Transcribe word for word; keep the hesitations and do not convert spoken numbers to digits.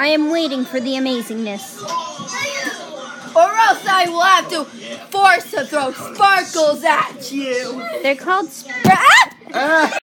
I am waiting for the amazingness. Or else I will have to force to throw sparkles at you. They're called... Ah!